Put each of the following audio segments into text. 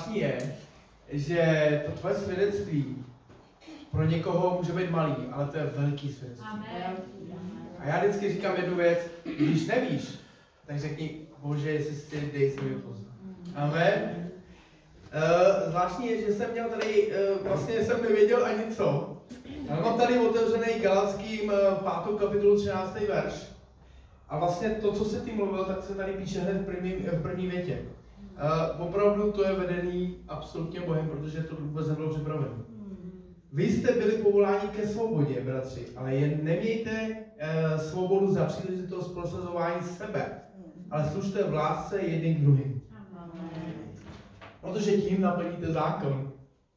zvláštní je, že to tvoje svědectví pro někoho může být malý, ale to je veliký svědectví. A já vždycky říkám jednu věc, když nevíš, tak řekni, Bože, jestli si dej se mi poznat. Amen. Zvláštní je, že jsem měl tady, vlastně jsem nevěděl ani co. Ale mám tady otevřený Galatským 5. kapitolu 13. verš. A vlastně to, co se tím mluvil, tak se tady píše hned v první větě. Opravdu to je vedený absolutně Bohem, protože to vůbec nebylo připravené. Vy jste byli povoláni ke svobodě, bratři, ale jen nemějte svobodu za příležitost prosazování sebe, ale služte v lásce jedním k druhým. Protože tím naplníte zákon.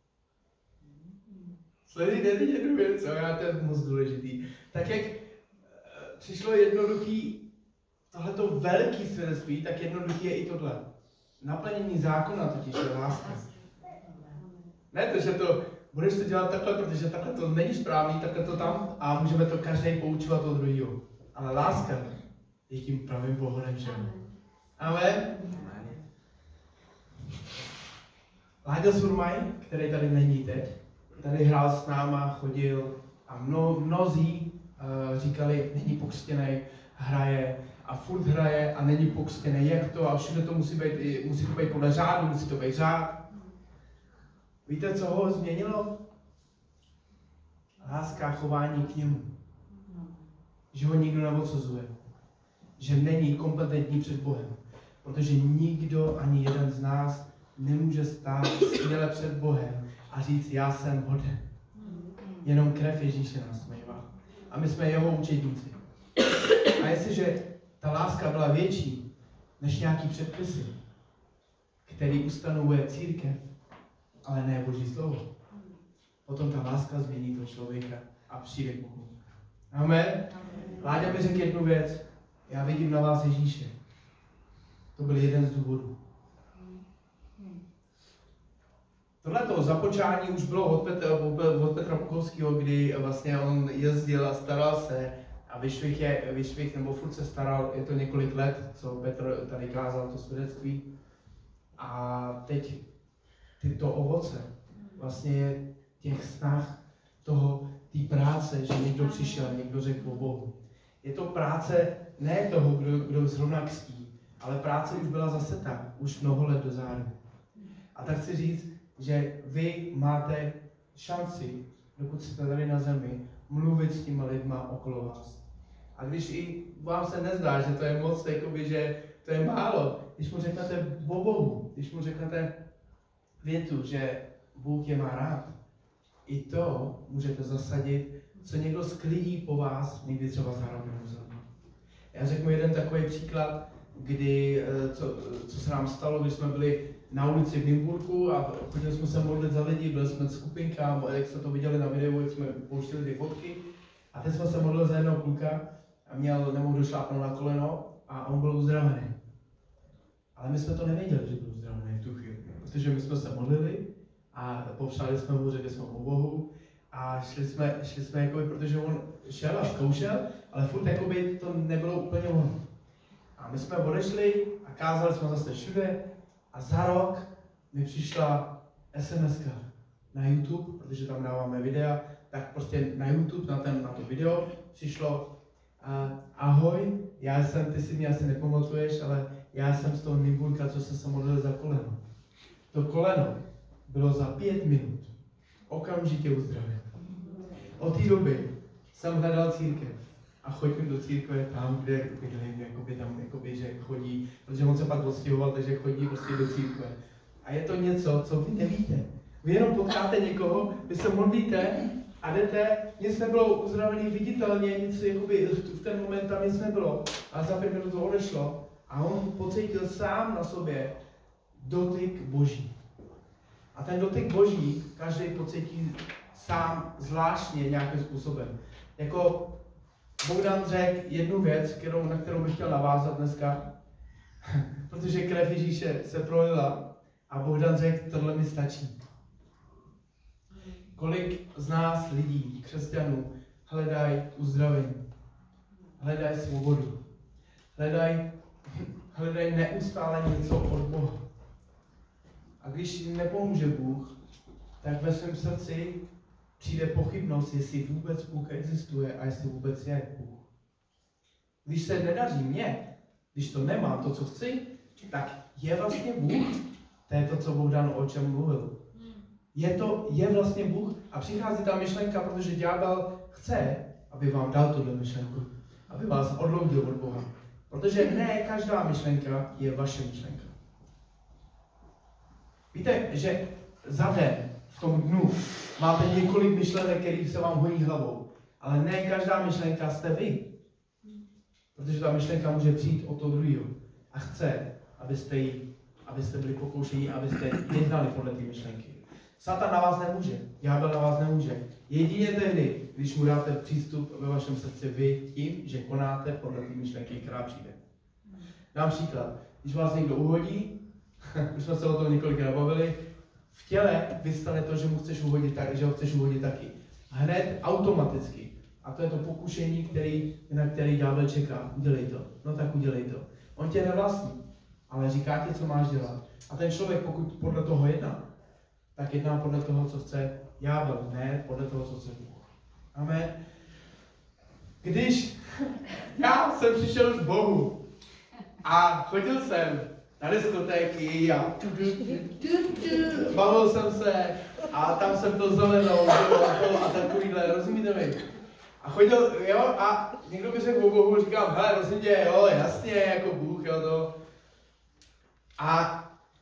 Sledujte teď jednu věc, to je moc důležitý. Tak jak přišlo jednoduchý, tohleto velký svědectví, tak jednoduchý je i tohle. Naplnění zákona totiž je láska. Ne to, že to budeš to dělat takhle, protože takhle to není správný, takhle to tam a můžeme to každý poučovat od druhého. Ale láska je tím pravým pohodem všem. Amen. Láďa Surmaj, který tady není teď, tady hrál s náma, chodil a mnozí říkali, není pokřtěnej, hraje a furt hraje a není pokřtěnej, jak to a všude to musí to být podle řádu, musí to být řád. Víte, co ho změnilo? Láska a chování k němu. Že ho nikdo neodsuzuje. Že není kompetentní před Bohem. Protože nikdo, ani jeden z nás, nemůže stát směle před Bohem a říct, já jsem hoden. Jenom krev Ježíše nás smývá. A my jsme jeho učedníci. A jestliže ta láska byla větší než nějaký předpisy, který ustanovuje církev, ale ne Boží slovo, potom ta láska změní toho člověka a přijde k Bohu. Amen. Láďa mi řekl jednu věc. Já vidím na vás Ježíše. To byl jeden z důvodů. Tohleto započání už bylo od Petra Bukovského, kdy vlastně on jezdil a staral se a Vyšvih nebo furt se staral, je to několik let, co Petr tady kázal to svědectví. A teď tyto ovoce vlastně je těch snah té práce, že někdo přišel, někdo řekl o Bohu. Je to práce ne toho, kdo zrovna křtí, ale práce už byla zasetá, už mnoho let dozadu. A tak chci říct, že vy máte šanci, dokud jste tady na zemi, mluvit s těma lidma okolo vás. A když i vám se nezdá, že to je moc, jakoby, že to je málo, když mu řeknete o Bohu, když mu řeknete větu, že Bůh je má rád, i to můžete zasadit, co někdo sklidí po vás, někdy třeba za rok nebo za rok. Já řeknu jeden takový příklad, kdy, co se nám stalo, když jsme byli na ulici v Nymburku a chodili jsme se modlit za lidi, byli jsme skupinka, jak jste to viděli na videu, jak jsme pouštili ty fotky. A teď jsme se modlili za jednoho kluka a nemohl došlápnout na koleno a on byl uzdravený. Ale my jsme to nevěděli, že byl uzdravený v tu chvíli, protože my jsme se modlili a popřáli jsme mu, řekli jsme mu o Bohu a šli jsme jakoby, protože on šel a zkoušel, ale furt jakoby to nebylo úplně ono. A my jsme odešli a kázali jsme zase všude a za rok mi přišla SMS-ka na YouTube, protože tam dáváme videa, tak prostě na YouTube, na to video přišlo ahoj, ty si mě asi nepamatuješ, ale já jsem z toho Nymburka, co se modlil za koleno. To koleno bylo za 5 minut okamžitě uzdraven. Od té doby jsem hledal církev a chodím do církve tam, kde bydlím, že chodí, protože on se pak odstěhoval, takže chodí prostě do církve. A je to něco, co vy nevíte. Vy jenom potkáte někoho, vy se modlíte a jdete, nic nebylo uzdravený viditelně, nic jakoby, v ten moment tam nic nebylo, ale za 5 minut to odešlo a on pocítil sám na sobě dotyk Boží. A ten dotyk Boží každý pocítí sám zvláštně nějakým způsobem. Jako Bogdan řekl jednu věc, na kterou bych chtěl navázat dneska, protože krev Ježíše se prolila a Bogdan řekl, tohle mi stačí. Kolik z nás lidí, křesťanů, hledají uzdravení, hledají svobodu, hledají neustále něco od Boha. A když nepomůže Bůh, tak ve svém srdci přijde pochybnost, jestli vůbec Bůh existuje a jestli vůbec je Bůh. Když se nedaří mně, když to nemám, to, co chci, tak je vlastně Bůh. To je to, co Bohdan o čem mluvil. Je vlastně Bůh a přichází ta myšlenka, protože ďábel chce, aby vám dal tuhle myšlenku, aby vás odloudil od Boha. Protože ne každá myšlenka je vaše myšlenka. Víte, že za den, v tom dnu, máte několik myšlenek, které se vám honí hlavou, ale ne každá myšlenka jste vy. Protože ta myšlenka může přijít od toho druhého a chce, abyste byli pokoušení, abyste jednali podle té myšlenky. Satan na vás nemůže, ďábel na vás nemůže. Jedině tehdy, když mu dáte přístup ve vašem srdci vy tím, že konáte podle té myšlenky, která přijde. Dám příklad. Když vás někdo uhodí, už jsme se o tom několikrát bavili, v těle vystane to, že mu chceš uhodit tak, že ho chceš uhodit taky. Hned automaticky. A to je to pokušení, na který ďábel čeká. Udělej to. No tak udělej to. On tě nevlastní, ale říká ti, co máš dělat. A ten člověk, pokud podle toho jedná, tak jedná podle toho, co chce ďábel, ne podle toho, co chce Bůh. Amen. Když já jsem přišel k Bohu a chodil jsem na diskotéky a bavil jsem se a tam jsem to zelenou a takovýhle, rozumíte mi? A chodil, jo, a někdo by řekl o Bohu, říkám, hele, prosím tě, jo, jasně, jako Bůh, jo, to. A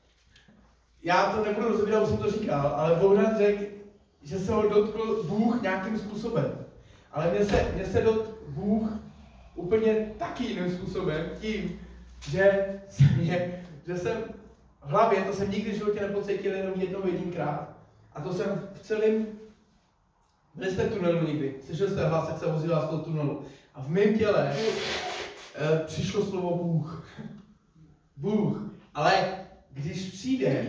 já to nebudu rozebírat, už jsem to říkal, ale Bohdan řekl, že se ho dotkl Bůh nějakým způsobem. Ale mě se dotkl Bůh úplně taky jiným způsobem, tím, že jsem v hlavě, to jsem nikdy v životě nepocítil jenom jedinkrát. A to jsem v celém, byli jste v tunelu nikdy, slyšeli jste hlas, jak se vozila z toho tunelu. A v mém těle přišlo slovo Bůh. Bůh. Ale když přijde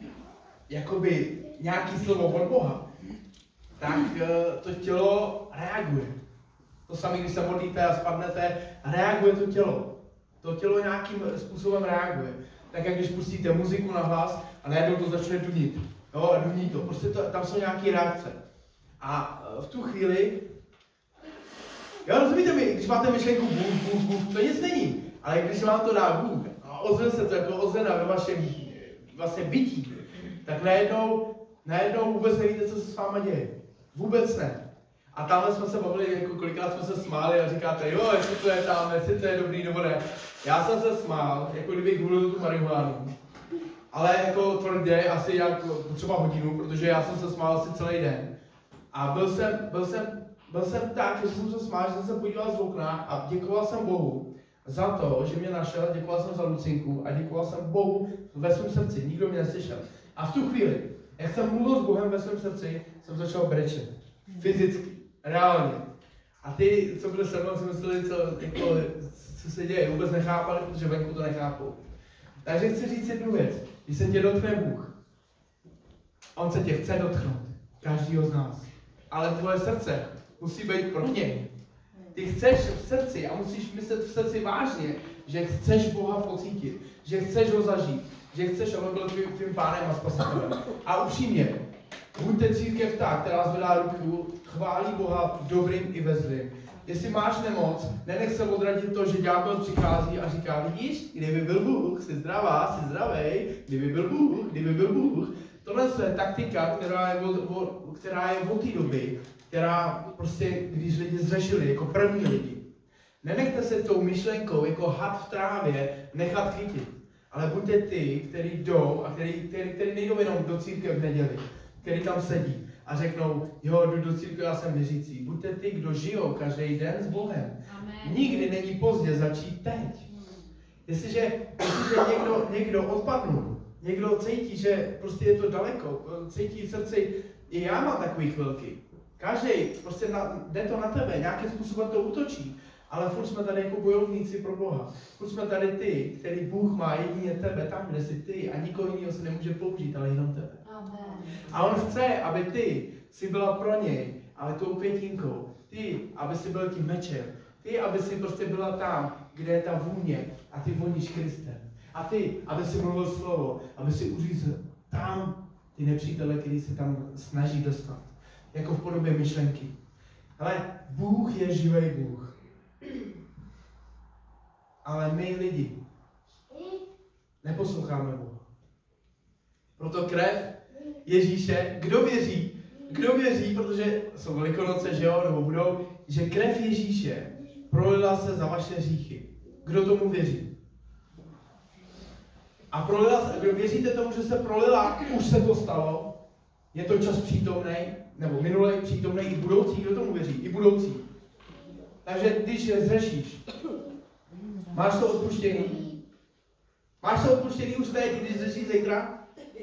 jakoby nějaký slovo od Boha, tak to tělo reaguje. To samé, když se modlíte a spadnete, reaguje to tělo. To tělo nějakým způsobem reaguje. Tak jak když pustíte muziku na hlas a najednou to začne dunit. Jo, a duní to. Prostě tam jsou nějaké reakce. A v tu chvíli, jo, rozumíte mi, když máte myšlenku Bůh, to nic není. Ale když vám to dá Bůh a ozve se to jako ozvena ve vašem vlastně bytí, tak najednou vůbec nevíte, co se s váma děje. Vůbec ne. A tamhle jsme se bavili, jako kolikrát jsme se smáli a říkáte, jo, jestli to je tam, jestli to je dobrý nebo ne. Já jsem se smál, jako kdybych hulil tu marihuánu. Ale jako tvrdě, asi jak třeba hodinu, protože já jsem se smál asi celý den. A byl jsem tak, že jsem se smál, že jsem se podíval z okna a děkoval jsem Bohu za to, že mě našel, děkoval jsem za Lucinku a děkoval jsem Bohu ve svém srdci, nikdo mě neslyšel. A v tu chvíli, jak jsem mluvil s Bohem ve svém srdci, jsem začal brečet. Fyzicky, reálně. A ty, co byli se mnou, si mysleli, co se děje, vůbec nechápali, protože venku to nechápou. Takže chci říct jednu věc. Když se tě dotkne Bůh, on se tě chce dotknout. Každýho z nás. Ale tvoje srdce musí být pro něj. Ty chceš v srdci a musíš myslet v srdci vážně, že chceš Boha pocítit, že chceš ho zažít, že chceš, aby byl tvým pánem a spasitelem. A upřímně, buďte církev ta, která zvedá ruku, chválí Boha v dobrým i ve zlým. Jestli máš nemoc, nenech se odradit to, že ďábel přichází a říká, vidíš, kdyby byl Bůh, jsi zdravá, jsi zdravej, kdyby byl Bůh. Tohle je taktika, která je od té doby, která prostě, když lidi zřešili, jako první lidi. Nenechte se tou myšlenkou, jako had v trávě, nechat chytit. Ale buďte ty, kteří jdou a kteří nejdou jenom do církve v neděli, kteří tam sedí a řeknou, jo, jdu do církve, já jsem věřící. Buďte ty, kdo žijou každý den s Bohem. Amen. Nikdy není pozdě začít teď. Jestliže někdo odpadnul, někdo cítí, že prostě je to daleko, cítí v srdci, i já mám takový chvilky. Každý, prostě jde to na tebe, nějakým způsobem to útočí. Ale furt jsme tady jako bojovníci pro Boha. Furt jsme tady ty, který Bůh má jedině tebe, tam, kde jsi ty a nikoho jiného se nemůže použít, ale jenom tebe. Amen. A on chce, aby ty si byla pro něj, ale tou pětinkou. Ty, aby si byl tím mečem. Ty, aby si prostě byla tam, kde je ta vůně a ty voníš Kristem. A ty, aby si mluvil slovo, aby si tam ty nepřítele, který se tam snaží dostat. Jako v podobě myšlenky. Ale Bůh je živý Bůh. Ale my lidi neposloucháme Boha. Proto krev Ježíše, kdo věří, protože jsou Velikonoce, že jo, nebo budou, že krev Ježíše prolila se za vaše hříchy. Kdo tomu věří? A prolila se, kdo věříte tomu, že se prolila, už se to stalo, je to čas přítomný, nebo minulý přítomný i budoucí, kdo tomu věří? I budoucí. Takže když zřešíš, máš to odpuštěný? Máš to odpuštěný už teď, když zřešíš zítra?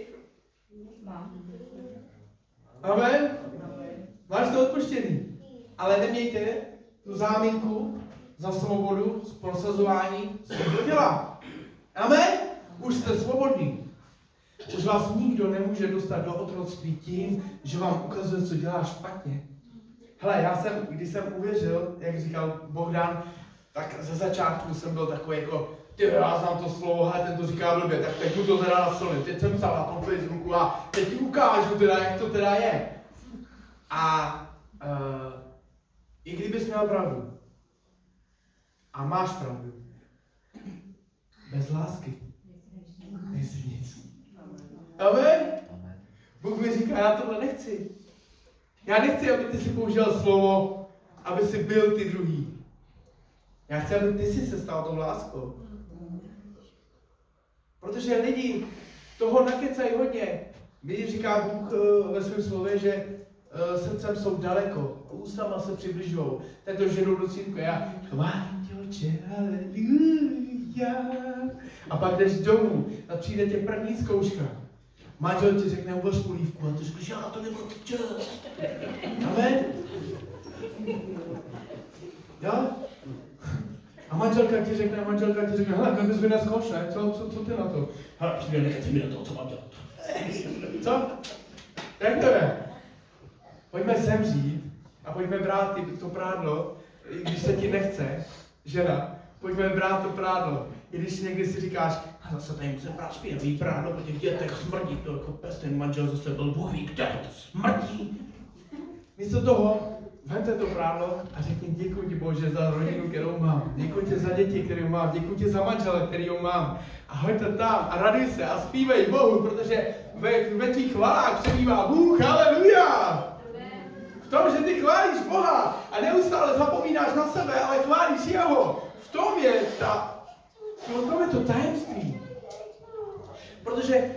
Amen? Máš to odpuštěný. Ale nemějte tu záminku za svobodu, prosazování svého těla. Amen? Už jste svobodní. Už vás nikdo nemůže dostat do otroctví tím, že vám ukazuje, co dělá špatně. Hele, když jsem uvěřil, jak říkal Bohdan, tak ze začátku jsem byl takový jako, já znám to slovo, hele, ten to říká blbě, tak teď mu to teda nasolím. Teď jsem psal na tom Facebooku a teď ti ukážu teda, jak to teda je. A i kdybys měl pravdu, a máš pravdu, bez lásky nejsi nic. Amen? Bůh mi říká, já tohle nechci. Já nechci, aby ty si použil slovo, aby si byl ty druhý. Já chci, aby ty si se stal tou láskou. Protože lidi toho nakecají hodně. Když říká Bůh ve svém slově, že srdcem jsou daleko, ústama se přibližují. Tak to ženou do církve, já chválím tě, Otče, haleluja. A pak jdeš domů a přijde tě první zkouška. Manžel ti řekne, uvař polívku, a ty řekneš, já to nebudu čas. Amen? Jo? A manželka ti řekne, hele, ten bys vynes koš, ne? Co ty na to? Hele, přijde, nechci mi do toho, co mám dělat. Co? Jak to je? Pojďme zemřít a pojďme brát to prádlo, i když se ti nechce, žena, pojďme brát to prádlo. I když někdy si říkáš, a zase tady musím brát špinavý prádlo, po těch dětech smrdí, to jako pes, ten manžel zase byl bohví, kde to smrdí. Místo toho, vemte to prádlo a řekni, děkuji ti, Bože, za rodinu, kterou mám. Děkuji ti za děti, kterou mám. Děkuji ti za manžele, kterou mám. A hoďte tam a raduj se a zpívej Bohu, protože ve tvých chválách přebývá Bůh. Haleluja! V tom, že ty chválíš Boha a neustále zapomínáš na sebe, ale chválíš jeho. V tom je to tajemství. Protože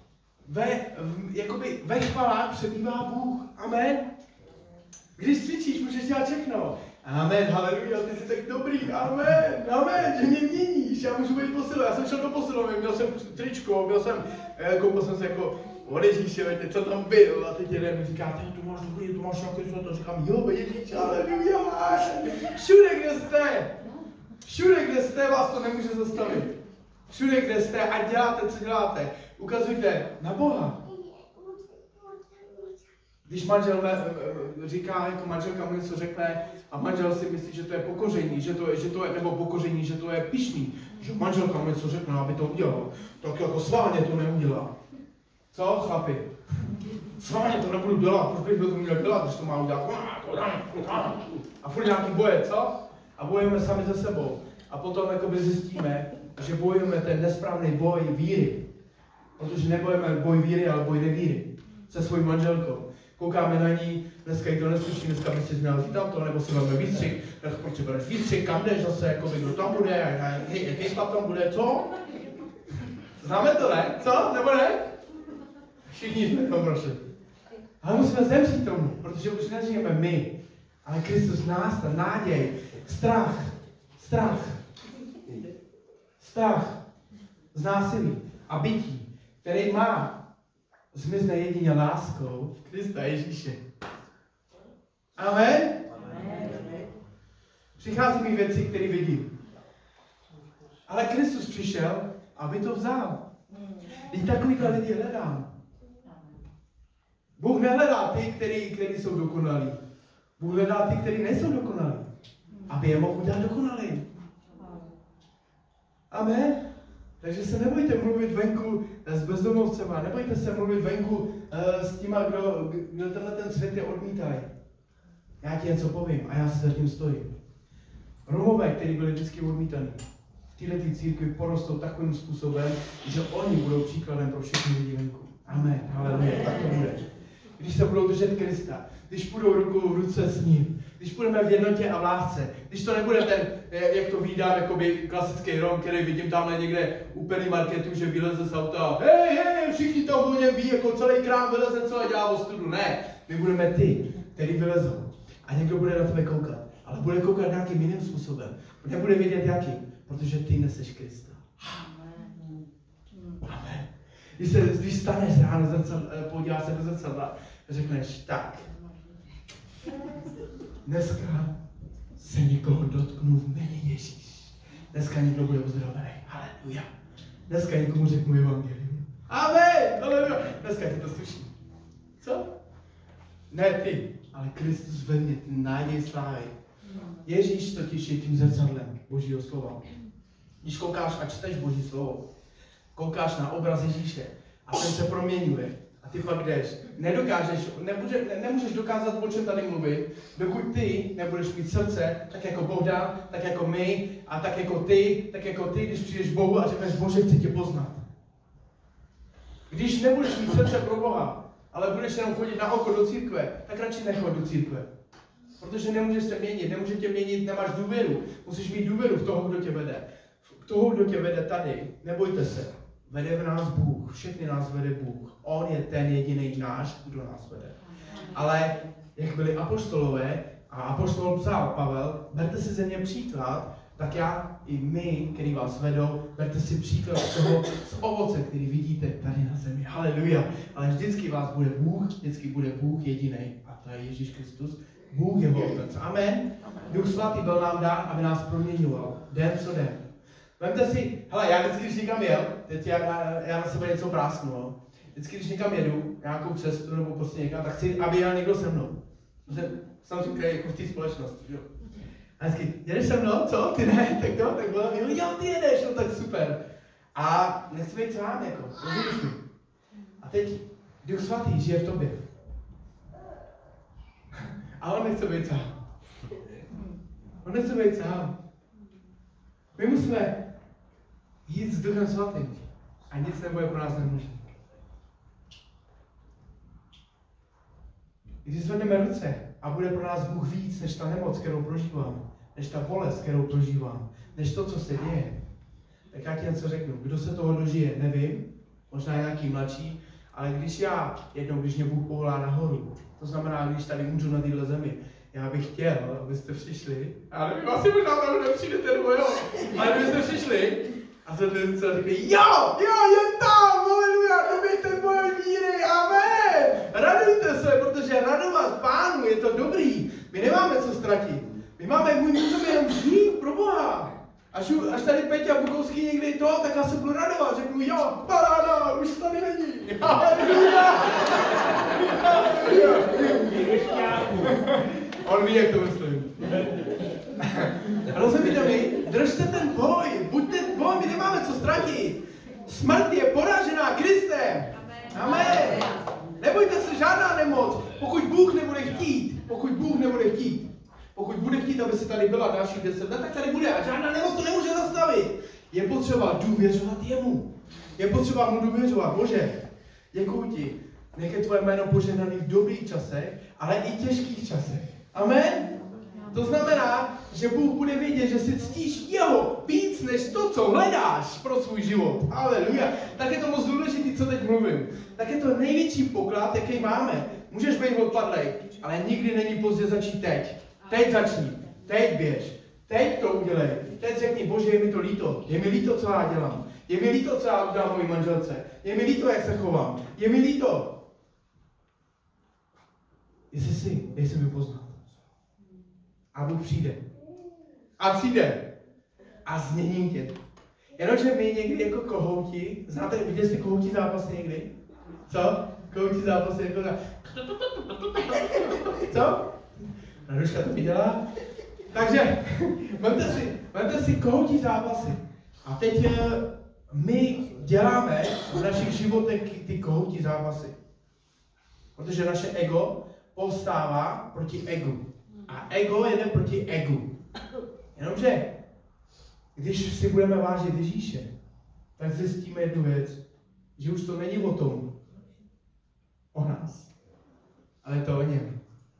ve chválách přebývá Bůh. Amen. Když cvičíš, můžeš dělat všechno. Amen, haleluja, ty jsi tak dobrý, amen, že mě měníš, já můžu být posilový. Já jsem šel do posilovny, měl jsem tričko, koupil jsem se jako od Ježíše, co tam byl, a teď jeden mi říká, tu máš dobrý, tu máš nějaký zlato, říkám, jo, Ježíš, haleluja, všude, kde jste, vás to nemůže zastavit. Všude, kde jste, ať děláte, co děláte, ukazujte na Boha. Když manžel říká, jako manželka mu něco řekne a manžel si myslí, že to je pokoření, že to je pyšný, že manželka mu něco řekne, aby to udělal, tak jako sválně to neudělá. Co, chlapi? Sválně to nebudu dělat, proč bych to měl dělat, když to má udělat? A furt nějaký boje, co? A bojujeme sami ze sebou. A potom jakoby zjistíme, že bojujeme ten nesprávný boj víry. Protože nebojujeme boj víry, ale boj nevíry. Se svojí manželkou. Koukáme na ní, dneska jí to neslyší, dneska by si měl vzít tamto, nebo si máme výstřih, tak proč si bereš výstřih, kam jdeš zase, jakoby, kdo tam bude, jaký chlap tam bude, co? Známe to, ne? Co? Nebo ne? Všichni jsme tam prošli. Ale musíme zemřít tomu, protože už nežijeme my, ale Kristus nás, ta naděj, strach z násilí a bytí, který má, zmizne jedině láskou Krista Ježíše. Amen? Přichází mi věci, které vidím. Ale Kristus přišel, aby to vzal. Teď takovýhle lidi hledám. Bůh nehledá ty, kteří jsou dokonalí. Bůh hledá ty, kteří nejsou dokonalí. Aby je mohl udělat dokonalý. Amen? Takže se nebojte mluvit venku s bezdomovcema, nebojte se mluvit venku s těma, kdo tenhle ten svět je odmítají. Já ti něco povím a já si za tím stojím. Romové, kteří byli vždycky odmítaní, v této církvi porostou takovým způsobem, že oni budou příkladem pro všechny lidi venku. Amen, haleluja, tak to bude. Když se budou držet Krista, když půjdou ruku v ruce s ním, když půjdeme v jednotě a v lásce, když to nebude ten, jak to vídám, jakoby klasický Rom, který vidím tamhle někde u Penny Marketu, že vyleze z auta, hej, všichni to o něm ví, jako celý krám vyleze, co dělá ostudu. Ne, my budeme ty, který vylezou. A někdo bude na tebe koukat, ale bude koukat nějakým jiným způsobem. Nebude vědět jakým, protože ty neseš Krista. Amen. Když staneš ráno, podíváš se do zrcadla, řekneš tak. Dneska se někoho dotknu v jméně Ježíš. Dneska někdo bude uzdravený. Haleluja. Dneska někomu řeknu evangelium. Amen. Haleluja. Dneska ti to sluší. Co? Ne ty, ale Kristus ve mně, ten náděj slávy. Ježíš totiž je tím zrcadlem Božího slova. Když koukáš a čteš Boží slovo, koukáš na obraz Ježíše a ten se proměňuje. A ty pak jdeš. Nemůžeš dokázat, o čem tady mluvit, dokud ty nebudeš mít srdce, tak jako Bohdan, tak jako my, a tak jako ty, když přijdeš Bohu a řekneš, Bože, chci tě poznat. Když nebudeš mít srdce pro Boha, ale budeš jenom chodit na oko do církve, tak radši nechoď do církve. Protože nemůžeš se měnit, nemůže tě měnit, nemáš důvěru. Musíš mít důvěru v toho, kdo tě vede. V toho, kdo tě vede tady. Nebojte se. Vede v nás Bůh, všechny nás vede Bůh. On je ten jediný náš, kdo nás vede. Ale jak byli apoštolové, a apoštol psal Pavel, berte si ze mě příklad, tak já i my, který vás vedou, berte si příklad z toho z ovoce, který vidíte tady na zemi. Haleluja. Ale vždycky vás bude Bůh, vždycky bude Bůh jediný, a to je Ježíš Kristus. Bůh je Otec. Amen. Duch svatý byl nám dán, aby nás proměňoval den co den. Vemte si, hele, já vždycky, když někam jel, teď já na sebe něco prásknu, vždycky, když někam jedu, nějakou cestu nebo prostě někam, tak chci, aby jel někdo se mnou. Jsem říkal, jako v té společnosti, jo. A vždycky, jedeš se mnou, co? Ty ne? Tak to, tak bylo, jo, ty jedeš, no tak super. A nechci být sám, jako, rozumíš mi? A teď Duch svatý žije v tobě. A on nechce být sám. On nechce být sám. My musíme jít s Duchem svatým a nic nebude pro nás nemožné. Když zvedneme ruce a bude pro nás Bůh víc, než ta nemoc, kterou prožívám, než ta bolest, kterou prožívám, než to, co se děje, tak já ti něco řeknu. Kdo se toho dožije, nevím, možná nějaký mladší, ale když mě Bůh povolá nahoru, to znamená, když tady můžu na této zemi, já bych chtěl, abyste přišli, já nevím, asi možná tam nepřijdete, nebo jo, ale abyste přišli a zvedli ruce a řekli, jo, je tam, haleluja, dobijte moje víry, amen. Radujte se, protože radovat Pánu je to dobrý, my nemáme co ztratit, my můžeme jenom žít pro Boha. Až tady Peťa Bukovský někdy to, tak já se budu radovat, řeknu, jo, paráda, už tady není, haleluja. On ví, jak to myslím. Rozumíte mi? Držte ten boj, buďte boj, my nemáme co ztratit. Smrt je poražená Kristem. Amen. Nebojte se, žádná nemoc, pokud Bůh nebude chtít. Pokud bude chtít, aby se tady byla dalších 10 let, tak tady bude a žádná nemoc to nemůže zastavit. Je potřeba důvěřovat jemu. Je potřeba mu důvěřovat. Bože, děkuji ti. Nech je tvoje jméno požehnaný v dobrých časech, ale i těžkých časech. Amen? To znamená, že Bůh bude vědět, že si ctíš jeho víc než to, co hledáš pro svůj život. Haleluja. Tak je to moc důležité, co teď mluvím. Tak je to největší poklad, jaký máme. Můžeš být odpadlej, ale nikdy není pozdě začít teď. Teď začni. Teď běž. Teď to udělej. Teď řekni, Bože, je mi to líto. Je mi líto, co já dělám. Je mi líto, co já udělám mojí manželce. Je mi líto, jak se chovám. Je mi líto. Jestli mi poznat. A Bůh přijde. A změním tě. Jenomže my někdy jako kohouti, viděli jste kohoutí zápasy někdy? Co? Kohoutí zápasy jako tak. Co? Raduška to viděla? Takže, vemte si kohoutí zápasy. A teď My děláme v našich životech ty kohoutí zápasy. Protože naše ego povstává proti egu. A ego jede proti egu. Jenomže, když si budeme vážit Ježíše, tak zjistíme jednu věc, že už to není o tom, o nás, ale je to o něm.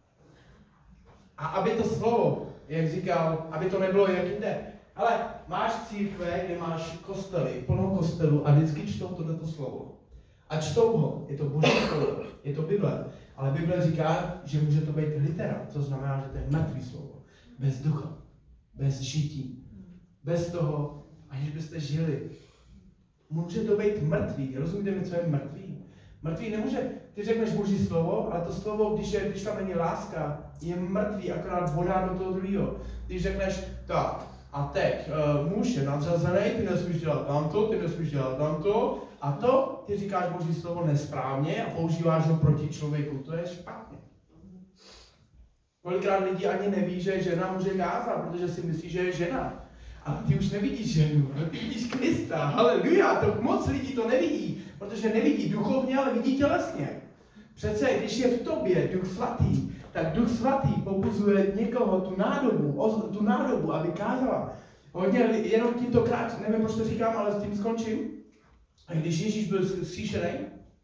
A aby to slovo, jak říkal, aby to nebylo jak jinde. Ale máš církve, kde máš kostely, plno kostelů a vždycky čtou tohleto slovo. A čtou ho, je to Boží slovo, je to Bible. Ale Bible říká, že může to být litera, to znamená, že to je mrtvý slovo. Bez ducha, bez žití, bez toho, aniž byste žili. Může to být mrtvý. Rozumíte mi, co je mrtvý? Mrtvý nemůže, ty řekneš Boží slovo, ale to slovo, když tam není láska, je mrtvý, akorát voda do toho druhého. Když řekneš, tak, a teď, muž je nadřazený, ty nesmíš dělat tamto, ty nesmíš dělat tamto, a to, ty říkáš Boží slovo nesprávně a používáš ho proti člověku, to je špatně. Kolikrát lidí ani neví, že žena může kázat, protože si myslí, že je žena. Ale ty už nevidíš ženu, ale ty vidíš Krista, haleluja, to moc lidí to nevidí, protože nevidí duchovně, ale vidí tělesně. Přece, když je v tobě Duch Svatý, tak Duch Svatý pobuzuje někoho tu nádobu, aby kázala. Hodně, jenom tímtokrát, nevím, proč to říkám, ale s tím skončím. A když Ježíš byl zkříšený,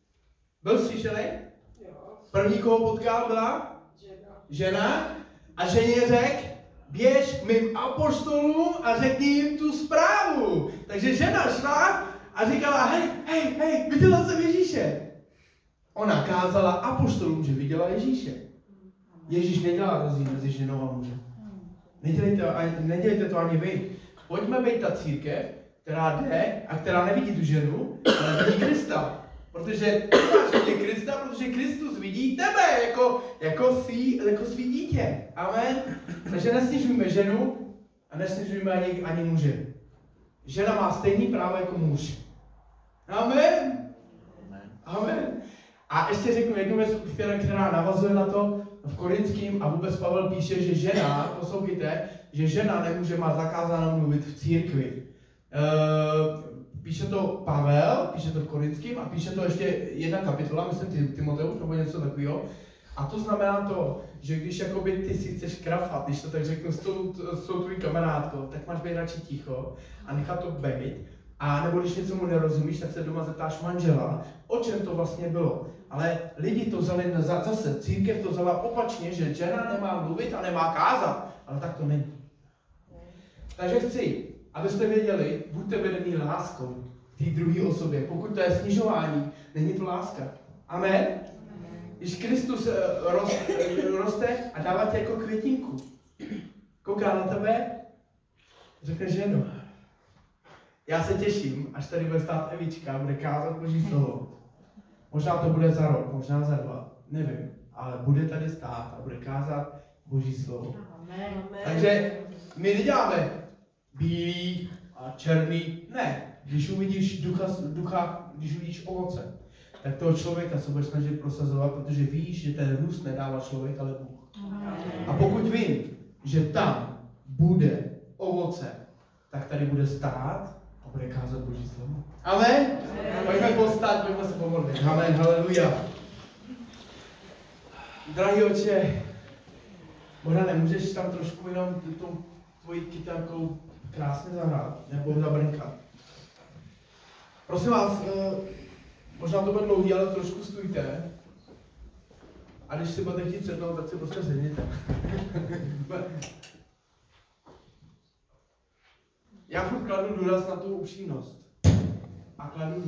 první, koho potkal, byla žena a ženě řekl, běž mým apoštolům a řekni jim tu zprávu. Takže žena šla a říkala, hej, viděla jsem Ježíše. Ona kázala apoštolům, že viděla Ježíše. Ježíš nedělá rozdíl mezi ženou a mužem. Nedělejte to ani vy. Pojďme být ta církev, která jde a která nevidí tu ženu, ale vidí Krista. Protože máš vidět Krista, protože Kristus vidí tebe jako svý dítě. Amen. Takže nesnižujme ženu a nesnižujme ani muže. Žena má stejný právo jako muž. Amen. Amen. A ještě řeknu jednu věc, která navazuje na to v Korinským a vůbec Pavel píše, že žena, poslouchejte, že žena nemůže má zakázáno mluvit v církvi. Píše to Pavel, píše to v Korinským a píše to ještě jedna kapitola, myslím Timoteus nebo něco takového. A to znamená to, že když jakoby ty si chceš krafat, když to tak řeknu s tou tvojí kamarádkou, tak máš být radši ticho a nechat to být. A nebo když něco mu nerozumíš, tak se doma zeptáš manžela, o čem to vlastně bylo. Ale lidi to vzali zase, církev to vzala opačně, že žena nemá mluvit a nemá kázat. Ale tak to není. Takže chci, abyste věděli, buďte vedený láskou k té druhé osobě. Pokud to je snižování, není to láska. Amen? Když Kristus roste a dává tě jako květinku, kouká na tebe, řekne ženo. Já se těším, až tady bude stát Evička a bude kázat Boží slovo. Možná to bude za rok, možná za 2, nevím. Ale bude tady stát a bude kázat Boží slovo. Amen. Takže my neděláme bílý a černý. Ne. Když uvidíš ducha, když uvidíš ovoce, tak toho člověka se budeš snažit prosazovat, protože víš, že ten růst nedává člověk, ale Bůh. A pokud vím, že tam bude ovoce, tak tady bude stát a bude kázat Boží slovo. Amen? Pojďme povstát, pojďme se pomodlit. Amen, haleluja. Drahý Otče, možná nemůžeš tam trošku jenom tou tvojí kytarkou krásně zahrát, nebo zabrnkat. Prosím vás, možná to bude dlouhý, ale trošku stůjte. A když si budete chtít sednout, tak si prostě sedněte. Já furt kladu důraz na tu upřímnost. A kladu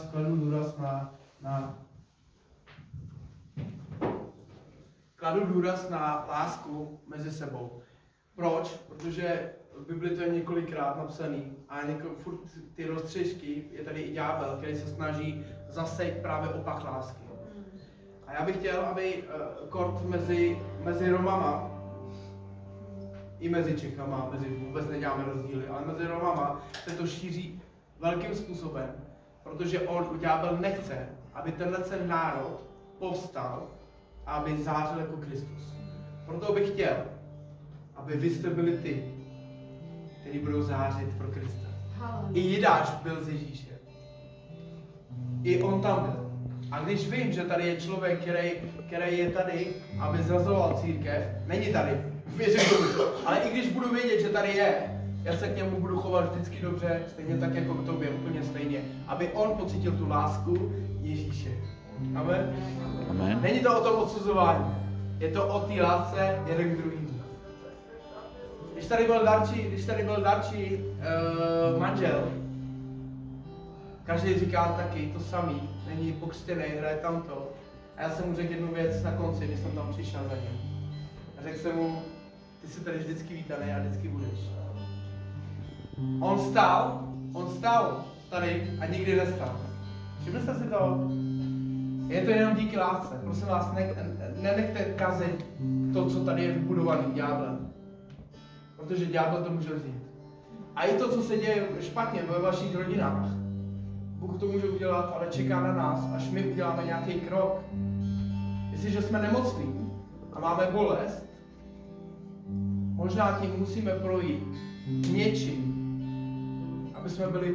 důraz na lásku mezi sebou. Proč? Protože v Bibli to je několikrát napsaný a furt ty roztřižky, je tady i ďábel, který se snaží zasejt právě opak lásky. A já bych chtěl, aby kort mezi Romama i mezi Čechama, vůbec neděláme rozdíly, ale mezi Romama se to šíří velkým způsobem, protože ďábel nechce, aby tenhle národ povstal a aby zářil jako Kristus. Proto bych chtěl, aby vy jste byli ty, kteří budou zářit pro Krista. I Jidáš byl z Ježíše. i on tam byl. A když vím, že tady je člověk, který je tady, aby zrazoval církev, není tady, věřím tomu, ale i když budu vědět, že tady je, já se k němu budu chovat vždycky dobře, stejně tak jako k tobě, úplně stejně, aby on pocítil tu lásku Ježíše. Amen? Amen. Není to o tom odsuzování, je to o té lásce jeden k druhému. Když tady byl Darči manžel, každý říká taky to samý, není pokřtěný, hraje tamto. A já jsem mu řekl jednu věc na konci, když jsem tam přišel za ním. A řekl jsem mu, ty jsi tady vždycky vítaný a vždycky budeš. On stál tady a nikdy nestal. Všimli jste si to? Je to jenom díky lásce. Prosím vás, nenechte kazit to, co tady je vybudovaný ďáblem. Protože ďábel to může vzít. A i to, co se děje špatně ve vašich rodinách, Bůh to může udělat, ale čeká na nás, až my uděláme nějaký krok. Jestliže jsme nemocní a máme bolest, možná tím musíme projít něčím, aby jsme byli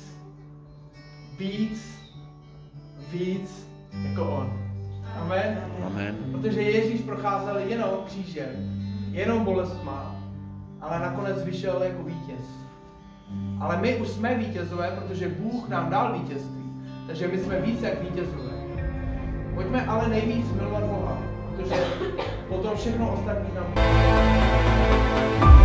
víc jako on. Amen? Amen. Protože Ježíš procházel jenom křížem, jenom bolestma, ale nakonec vyšel jako vítěz. Ale my už jsme vítězové, protože Bůh nám dal vítězství. Takže my jsme více jak vítězové. Pojďme ale nejvíc milovat Boha, protože potom všechno ostatní nám